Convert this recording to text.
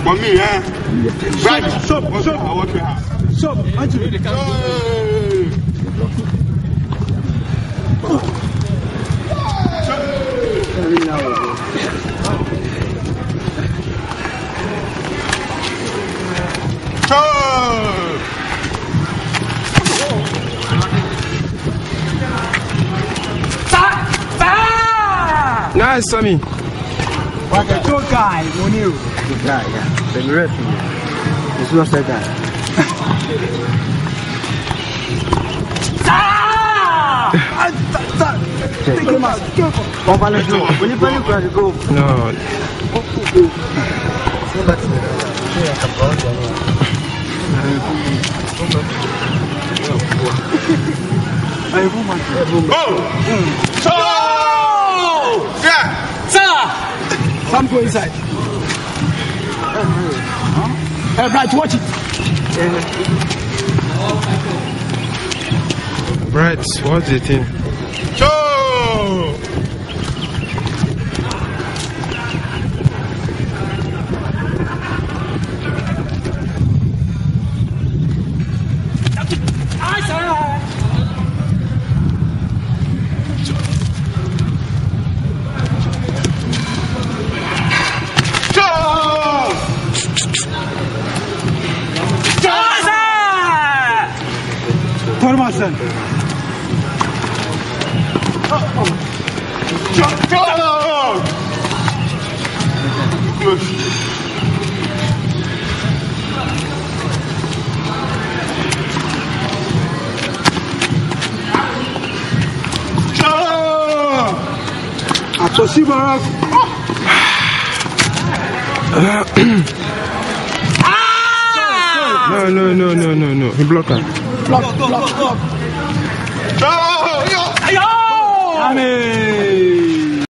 For me, eh? Right. Stop. I work here. Stop. Anthony. Nice, Sammy. What a good guy, Munir. Good guy, yeah. The referee. It's not that guy. Take him out. When you go. No. Some go inside. Hey, Bright, watch it. Bright, what do you think? Formação. Aproxima. No. He blocked her. Block. Oh,